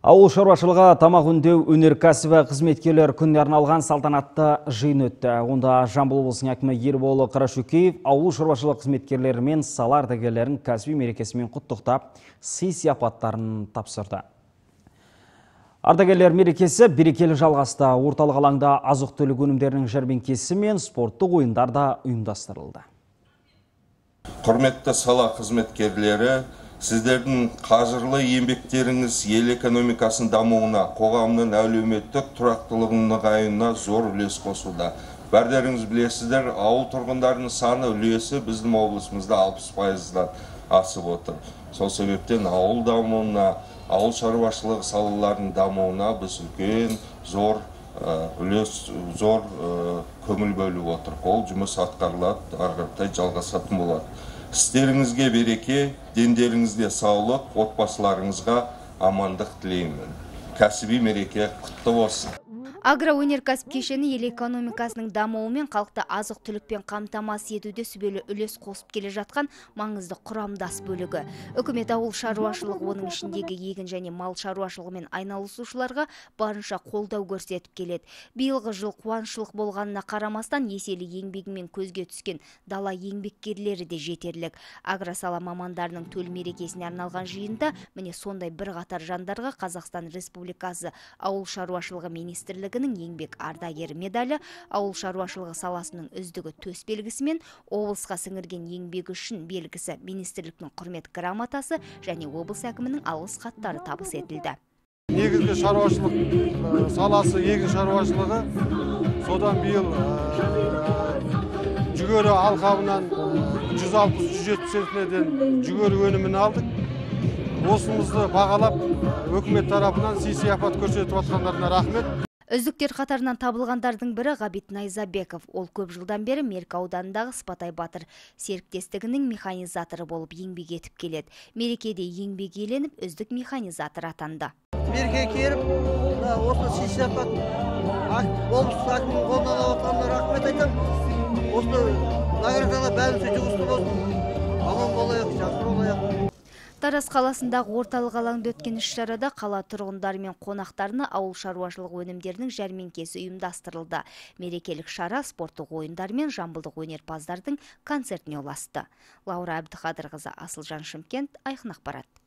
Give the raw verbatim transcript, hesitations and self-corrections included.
Ауыл шаруашылығы тамақ өңдеу өнеркәсібі қызметкерлер күніне арналған салтанатты жиын өтті. Онда Жамбыл облысының әкімі Ерболы Қарашөкеев ауыл шаруашылығы қызметкерлері мен сала ардагерлерін кәсіби мерекесімен құттықтап, сый сияпаттарын тапсырды. Ардагерлер мерекесі берекелі жалғасты. Орталық алаңда азық-түлік өнімдерінің жәрмеңкесі мен спорттық ойындар да ұйымдастырылды. Құрметті сала қызметкерлері, сіздердің қажырлы еңбектеріңіз ел экономикасының дамуына, қоғамның әлеуметтік тұрақтылығының нығаюына зор үлес қосуда. Бәрдеріңіз білесіздер, ауыл тұрғындарының саны үлесі біздің облысымызда алпыс пайыздан асып отыр. Сол себептен ауыл дамуына, ауыл шаруашылығы салаларының дамуына біз үлкен зор үлес, зор көңіл бөліп отыр. Ол жұмыс атқарылады, ары қарай жалғасатын болады. Істеріңізге береке, дендеріңізде саулық, отбасыларыңызға амандық тілеймін. Кәсіби мереке құтты болсын. Агроөнеркәсіп кешені ел экономикасының дамуы мен халықты азық-түлікпен қамтамасыз етуде сүбелі үлес қосып келе жатқан маңызды құрамдас бөлігі. Үкімет ауыл шаруашылығы, оның ішіндегі егін және мал шаруашылығымен айналысушыларға барынша қолдау көрсетіп келеді. Биылғы жыл қуаншылық болғанына қарамастан еселі еңбегімен көзге түскен дала еңбеккерлері де жетерлік. Агросала мамандарының төл мерекесіне арналған жиында міне сондай бір қатар жандарға Қазақстан Республикасы ауыл шаруашылығы министрлігі еңбек ардагері медалі, ауыл шаруашылығы саласының үздігі төс белгісі мен облысқа сіңірген еңбегі үшін белгісі, министрліктің құрмет грамотасы және облыс әкімінің алғыс хаттары табыс етілді. Негізгі шаруашылық саласы егін шаруашылығы, содан биыл жүгері алқабынан жүз алпыс жүз жетпіс центнерден жүгері өнімін алдық. Осымызды бағалап, өкімет тарапынан сый сияпат көрсетіп отқандарына рахмет. Үздіктер қатарынан табылғандардың бірі Ғабит Найзабеков. Ол көп жылдан бері Меркі ауданындағы Спатай Батыр серіктестігінің механизаторы болып еңбек етіп келеді. Мерекеде еңбек еленіп, үздік механизатор атанды. Мерекеге келіп, осы сый сияпат облыс әкімінің қолынан алғанына рахмет айтамын. Осы награданы бәріміз жұмысты болсын. Аман болайық, жақсы болайық. Тараз қаласындағы орталық алаңда өткен іс-шарада қала тұрғындары мен қонақтарына ауыл шаруашылығы өнімдерінің жәрмеңкесі ұйымдастырылды. Мерекелік шара спорттық ойындар мен жамбылдық өнерпаздардың концертіне ұласты. Лаура Әбдіқадырқызы, Асылжан Шымкент, Айқын ақпарат.